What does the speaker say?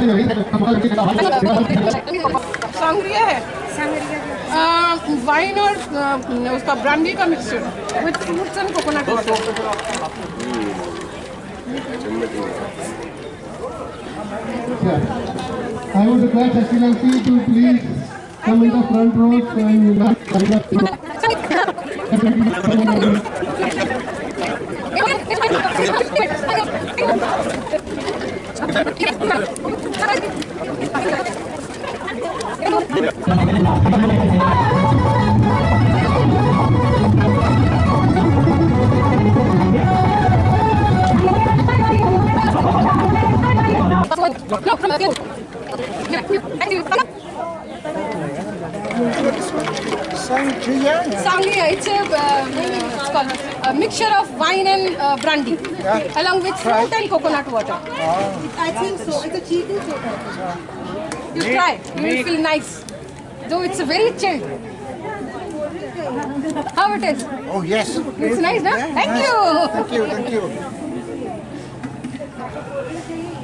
Sangria है, wine और उसका ब्रांडी का mixture with fruits and coconut water. I would request Excellency to please come in the front row Sangria, it's called a mixture of wine and brandy, along with fruit and coconut water. I think so. It's a cheating soda. You try, you will feel nice. Though it's very chilled. How it is? Oh yes. It's nice, no? Thank you. Thank you. Thank you.